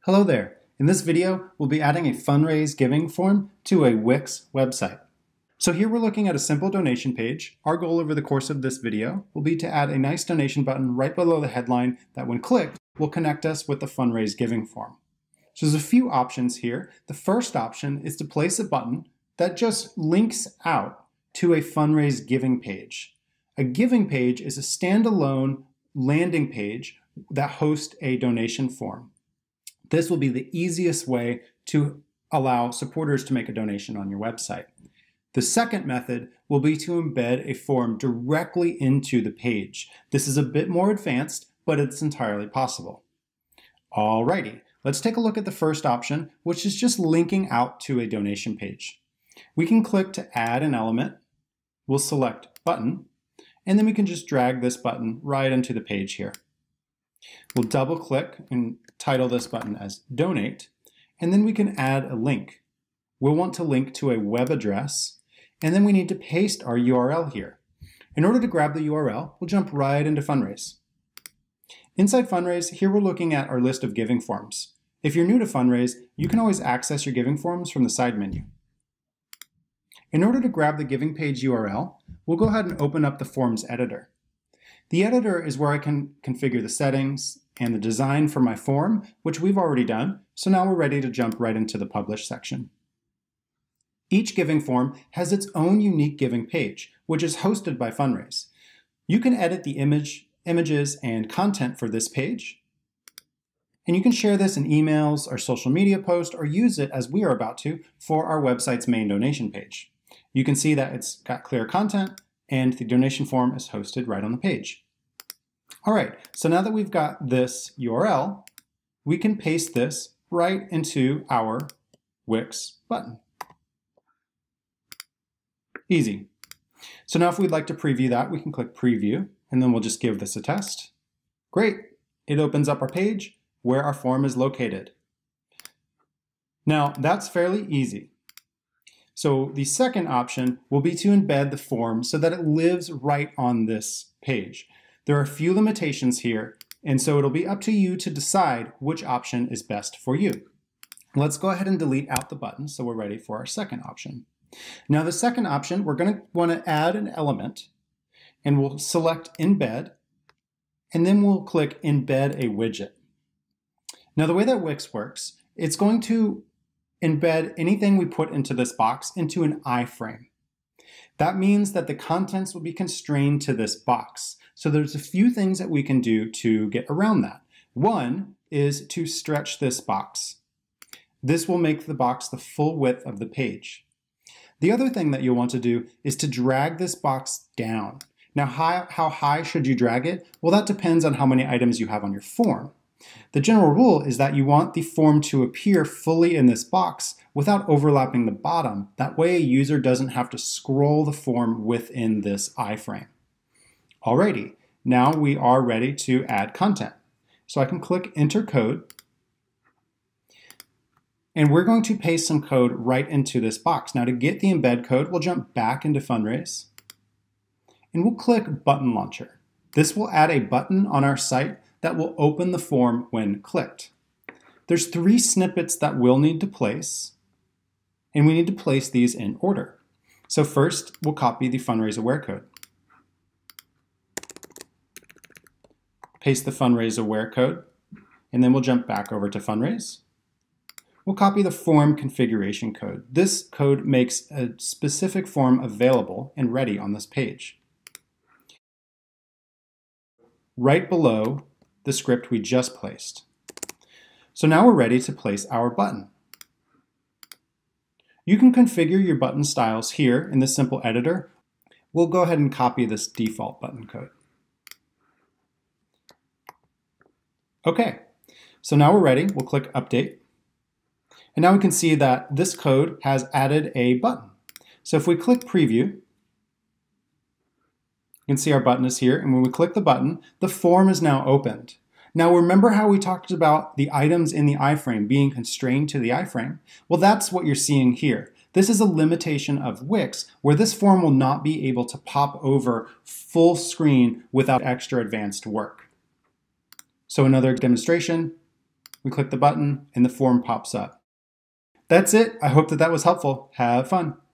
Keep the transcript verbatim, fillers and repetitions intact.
Hello there. In this video, we'll be adding a fundraise giving form to a Wix website. So here we're looking at a simple donation page. Our goal over the course of this video will be to add a nice donation button right below the headline that when clicked will connect us with the fundraise giving form. So there's a few options here. The first option is to place a button that just links out to a fundraise giving page. A giving page is a standalone landing page that hosts a donation form. This will be the easiest way to allow supporters to make a donation on your website. The second method will be to embed a form directly into the page. This is a bit more advanced, but it's entirely possible. Alrighty, let's take a look at the first option, which is just linking out to a donation page. We can click to add an element. We'll select button, and then we can just drag this button right into the page here. We'll double click and title this button as donate, and then we can add a link. We'll want to link to a web address, and then we need to paste our U R L here. In order to grab the U R L, we'll jump right into Fundraise. Inside Fundraise, here we're looking at our list of giving forms. If you're new to Fundraise, you can always access your giving forms from the side menu. In order to grab the giving page U R L, we'll go ahead and open up the Forms editor. The editor is where I can configure the settings and the design for my form, which we've already done, so now we're ready to jump right into the Publish section. Each giving form has its own unique giving page, which is hosted by Fundraise. You can edit the image, images and content for this page, and you can share this in emails or social media posts or use it, as we are about to, for our website's main donation page. You can see that it's got clear content, and the donation form is hosted right on the page. All right, so now that we've got this U R L, we can paste this right into our Wix button. Easy. So now if we'd like to preview that, we can click preview, and then we'll just give this a test. Great, it opens up our page where our form is located. Now that's fairly easy. So the second option will be to embed the form so that it lives right on this page. There are a few limitations here, and so it'll be up to you to decide which option is best for you. Let's go ahead and delete out the button so we're ready for our second option. Now the second option, we're going to want to add an element, and we'll select Embed, and then we'll click Embed a Widget. Now the way that Wix works, it's going to embed anything we put into this box into an iframe. That means that the contents will be constrained to this box. So there's a few things that we can do to get around that. One is to stretch this box. This will make the box the full width of the page. The other thing that you'll want to do is to drag this box down. Now, how, how high should you drag it? Well, that depends on how many items you have on your form. The general rule is that you want the form to appear fully in this box without overlapping the bottom. That way a user doesn't have to scroll the form within this iframe. Alrighty, now we are ready to add content. So I can click Enter Code, and we're going to paste some code right into this box. Now to get the embed code, we'll jump back into Fundraise, and we'll click Button Launcher. This will add a button on our site that will open the form when clicked. There's three snippets that we'll need to place, and we need to place these in order. So first, we'll copy the Fundraise Aware code. Paste the Fundraise Aware code, and then we'll jump back over to Fundraise. We'll copy the form configuration code. This code makes a specific form available and ready on this page. Right below the script we just placed. So now we're ready to place our button. You can configure your button styles here in the simple editor. We'll go ahead and copy this default button code. Okay, so now we're ready. We'll click Update. And now we can see that this code has added a button. So if we click Preview, you can see our button is here, and when we click the button, the form is now opened. Now remember how we talked about the items in the iframe being constrained to the iframe? Well, that's what you're seeing here. This is a limitation of Wix, where this form will not be able to pop over full screen without extra advanced work. So another demonstration, We click the button and the form pops up. That's it. I hope that that was helpful. Have fun.